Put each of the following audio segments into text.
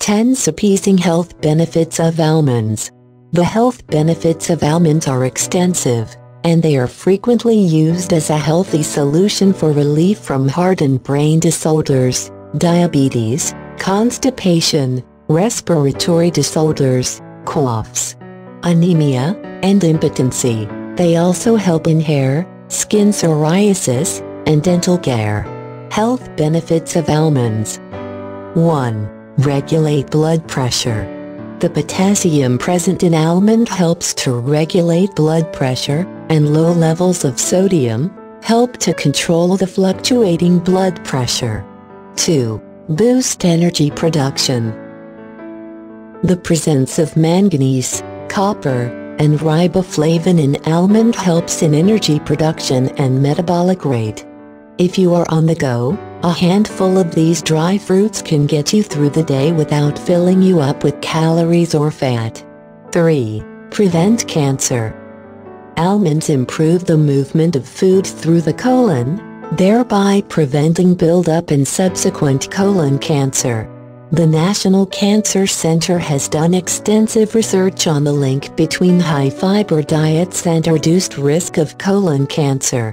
10 Surpising health benefits of almonds. The health benefits of almonds are extensive, and they are frequently used as a healthy solution for relief from heart and brain disorders, diabetes, constipation, respiratory disorders, coughs, anemia, and impotency. They also help in hair, skin psoriasis, and dental care. Health benefits of almonds. 1. Regulate blood pressure. The potassium present in almond helps to regulate blood pressure, and low levels of sodium help to control the fluctuating blood pressure. 2. Boost energy production. The presence of manganese, copper, and riboflavin in almond helps in energy production and metabolic rate. If you are on the go, a handful of these dry fruits can get you through the day without filling you up with calories or fat. 3. Prevent cancer. Almonds improve the movement of food through the colon, thereby preventing buildup and subsequent colon cancer. The National Cancer Center has done extensive research on the link between high-fiber diets and reduced risk of colon cancer.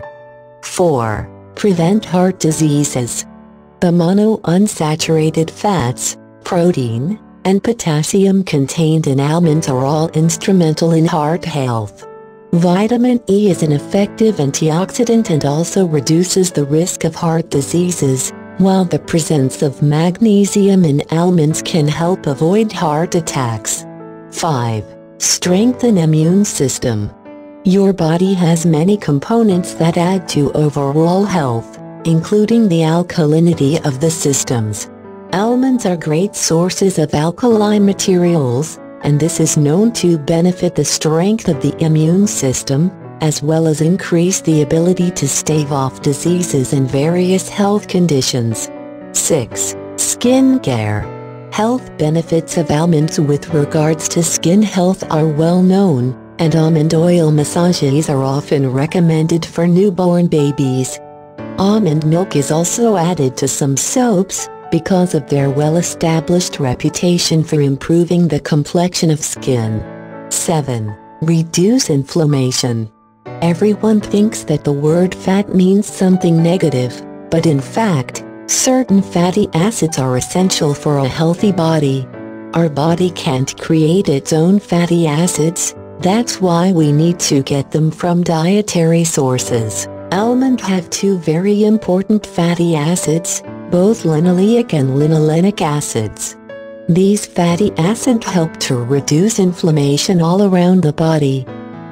4. Prevent heart diseases. The monounsaturated fats, protein, and potassium contained in almonds are all instrumental in heart health. Vitamin E is an effective antioxidant and also reduces the risk of heart diseases, while the presence of magnesium in almonds can help avoid heart attacks. 5. Strengthen immune system. Your body has many components that add to overall health, including the alkalinity of the systems. Almonds are great sources of alkali materials, and this is known to benefit the strength of the immune system, as well as increase the ability to stave off diseases and various health conditions. 6. Skin care. Health benefits of almonds with regards to skin health are well known, and almond oil massages are often recommended for newborn babies. Almond milk is also added to some soaps, because of their well-established reputation for improving the complexion of skin. 7. Reduce inflammation. Everyone thinks that the word fat means something negative, but in fact, certain fatty acids are essential for a healthy body. Our body can't create its own fatty acids, that's why we need to get them from dietary sources. Almonds have two very important fatty acids, both linoleic and linolenic acids. These fatty acids help to reduce inflammation all around the body.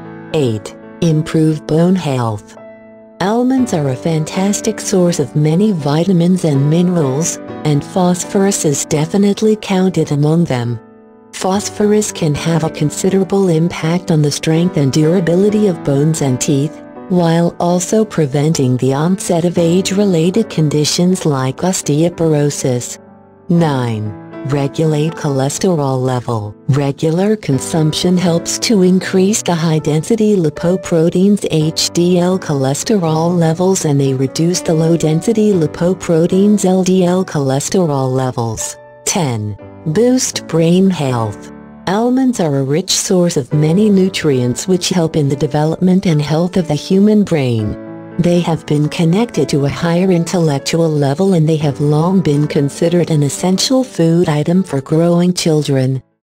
8. Improve bone health. Almonds are a fantastic source of many vitamins and minerals, and phosphorus is definitely counted among them. Phosphorus can have a considerable impact on the strength and durability of bones and teeth, while also preventing the onset of age-related conditions like osteoporosis. 9. Regulate cholesterol level. Regular consumption helps to increase the high-density lipoproteins HDL cholesterol levels, and they reduce the low-density lipoproteins LDL cholesterol levels. 10. Boost brain health. Almonds are a rich source of many nutrients which help in the development and health of the human brain. They have been connected to a higher intellectual level, and they have long been considered an essential food item for growing children.